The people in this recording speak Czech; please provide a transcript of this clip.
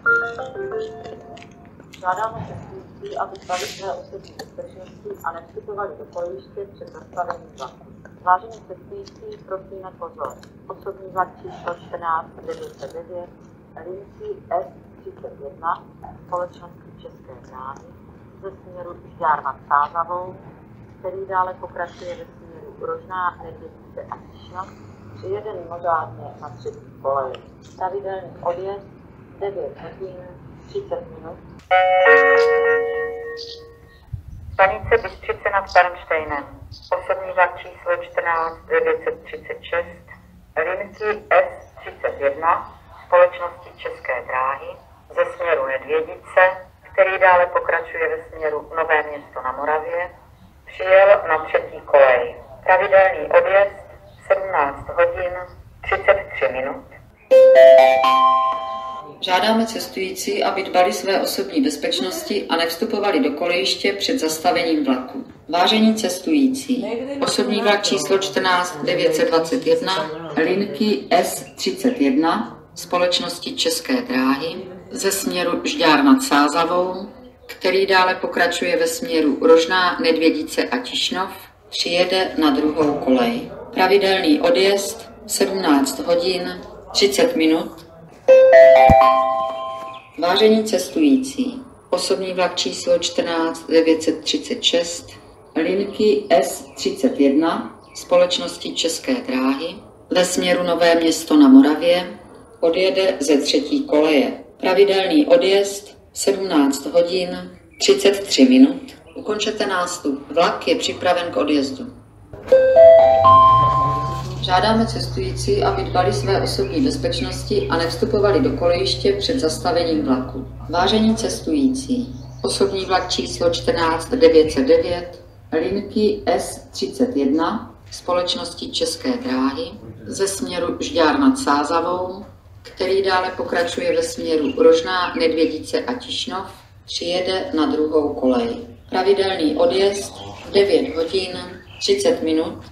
Žádáme cestující, aby dbali své osobní bezpečnosti a nevstupovali do kolejiště před zastavením vlaku. Vážení cestující, prosíme pozor. Osobní vlak číslo 14909, linky S31, společnosti České dráhy, ze směru Žďár nad Sázavou, který dále pokračuje ve směru Rožná, Nedědice a Tišnov, přijede mimořádně na třetí koleji. Pravidelný odjezd 9 hodin 30 minut. Stanice Bystřice nad Bernštejnem. Osobní vlak číslo 14936, linky S31, společnosti České dráhy, ze směru Nedvědice, který dále pokračuje ve směru Nové Město na Moravě, přijel na třetí kolej. Pravidelný odjezd 17 hodin 33 minut. Žádáme cestující, aby dbali své osobní bezpečnosti a nevstupovali do kolejiště před zastavením vlaku. Vážení cestující, osobní vlak číslo 14921, linky S31, společnosti České dráhy, ze směru Žďár nad Sázavou, který dále pokračuje ve směru Rožná, Nedvědice a Tišnov, přijede na druhou kolej. Pravidelný odjezd 17 hodin 30 minut. Vážení cestující, osobní vlak číslo 14936, linky S31, společnosti České dráhy, ve směru Nové Město na Moravě, odjede ze třetí koleje. Pravidelný odjezd 17 hodin 33 minut. Ukončete nástup. Vlak je připraven k odjezdu. Žádáme cestující, aby dbali své osobní bezpečnosti a nevstupovali do kolejiště před zastavením vlaku. Vážení cestující, osobní vlak číslo 14909, linky S31, společnosti České dráhy, ze směru Žďár nad Sázavou, který dále pokračuje ve směru Rožná, Nedvědice a Tišnov, přijede na druhou kolej. Pravidelný odjezd 9 hodin 30 minut.